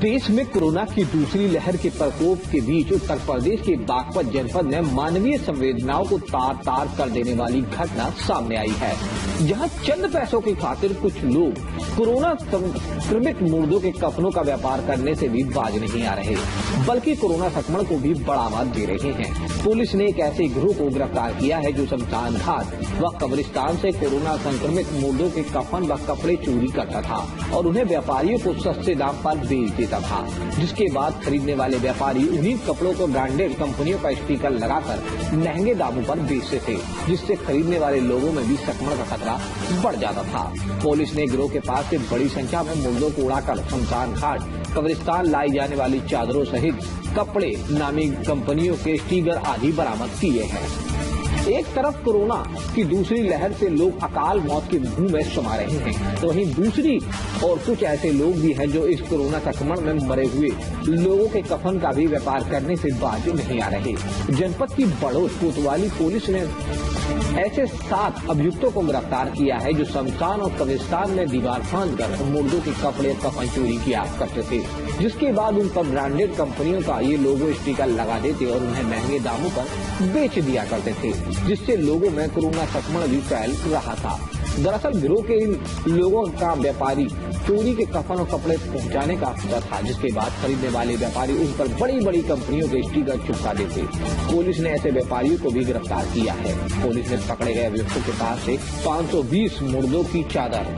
देश में कोरोना की दूसरी लहर के प्रकोप के बीच उत्तर प्रदेश के बागपत जनपद में मानवीय संवेदनाओं को तार तार कर देने वाली घटना सामने आई है, जहां चंद पैसों की खातिर कुछ लोग कोरोना संक्रमित मुर्दों के कफनों का व्यापार करने से भी बाज नहीं आ रहे, बल्कि कोरोना संक्रमण को भी बढ़ावा दे रहे हैं। पुलिस ने एक ऐसे गिरोह को गिरफ्तार किया है जो शमशान घाट व कब्रिस्तान से कोरोना संक्रमित मुर्दों के कफन व कपड़े चोरी करता था और उन्हें व्यापारियों को सस्ते दाम पर बेच देता था, जिसके बाद खरीदने वाले व्यापारी उन्हीं कपड़ों को ब्रांडेड कंपनियों का स्टिकर लगाकर महंगे दामों पर बेचते थे, जिससे खरीदने वाले लोगों में भी संक्रमण का खतरा बढ़ जाता था। पुलिस ने गिरोह के पास से बड़ी संख्या में मुर्दों को उड़ाकर शमशान घाट कब्रिस्तान लाई जाने वाली चादरों सहित कपड़े नामी कंपनियों के स्टिकर आदि बरामद किए हैं। एक तरफ कोरोना की दूसरी लहर से लोग अकाल मौत के मुंह में समा रहे हैं, तो वहीं दूसरी और कुछ ऐसे लोग भी हैं जो इस कोरोना संक्रमण में मरे हुए लोगों के कफन का भी व्यापार करने से बाज नहीं आ रहे। जनपद की बड़ौद कोतवाली पुलिस ने ऐसे 7 अभियुक्तों को गिरफ्तार किया है जो शमशान और कब्रिस्तान में दीवार फांदकर मुर्दों के कपड़े कफन चोरी किया करते थे, जिसके बाद उन पर ब्रांडेड कंपनियों का ये लोगो स्टिकर लगा देते और उन्हें महंगे दामों पर बेच दिया करते थे, जिससे लोगों में कोरोना संक्रमण भी फैल रहा था। दरअसल गिरोह के इन लोगों का व्यापारी चोरी के कफन और कपड़े पहुंचाने का अफसर था, जिसके बाद खरीदने वाले व्यापारी उन पर बड़ी बड़ी कंपनियों के स्टिकर चिपका देते। पुलिस ने ऐसे व्यापारियों को भी गिरफ्तार किया है। पुलिस ने पकड़े गए अभियुक्तों के पास से 520 मुर्दों की चादर,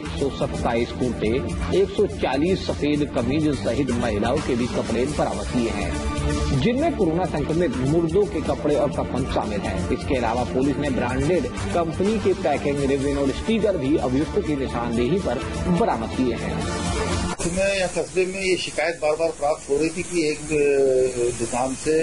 127 कुर्ते, 140 सफेद कमीज सहित महिलाओं के भी कपड़े बरामद किए हैं, जिनमें कोरोना संक्रमित मुर्दों के कपड़े और कफन शामिल हैं। इसके अलावा पुलिस ने ब्रांडेड कंपनी के पैकिंग रिबन और स्टिकर भी अभियुक्तों की निशानदेही पर बरामद किए हैं। में या कस्बे में ये शिकायत बार बार प्राप्त हो रही थी कि एक दुकान से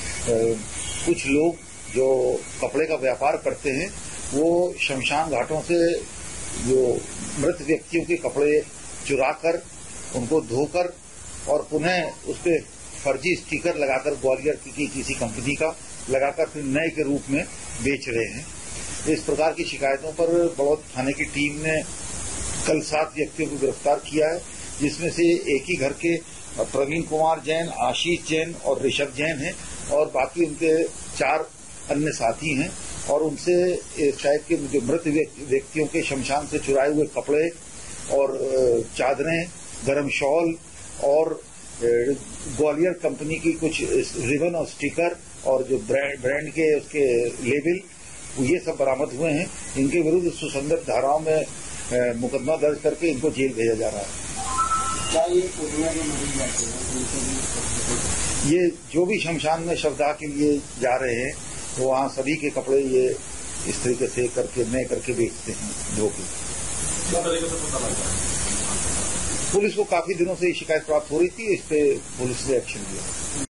कुछ लोग जो कपड़े का व्यापार करते हैं वो शमशान घाटों से जो मृत व्यक्तियों के कपड़े चुराकर उनको धोकर और पुनः उस पर फर्जी स्टिकर लगाकर ग्वालियर की किसी कंपनी का लगाकर फिर नए के रूप में बेच रहे हैं। इस प्रकार की शिकायतों पर बड़ौद थाने की टीम ने कल 7 व्यक्तियों को गिरफ्तार किया है, जिसमें से एक ही घर के प्रवीण कुमार जैन, आशीष जैन और ऋषभ जैन हैं और बाकी उनके 4 अन्य साथी हैं और उनसे शायद के जो मृत व्यक्तियों के शमशान से चुराए हुए कपड़े और चादरें, गर्म शॉल और ग्वालियर कंपनी की कुछ रिबन और स्टिकर और जो ब्रांड के उसके लेबल ये सब बरामद हुए हैं। इनके विरुद्ध सुसंगत धाराओं में मुकदमा दर्ज करके इनको जेल भेजा जा रहा है। क्या ये कोरोना के मरीज जाते हैं? ये जो भी शमशान में शवदाह के लिए जा रहे हैं तो वहाँ सभी के कपड़े ये इस तरीके से करके नए करके बेचते हैं धो के। पुलिस को काफी दिनों से ये शिकायत प्राप्त हो रही थी, इस पे पुलिस ने एक्शन लिया।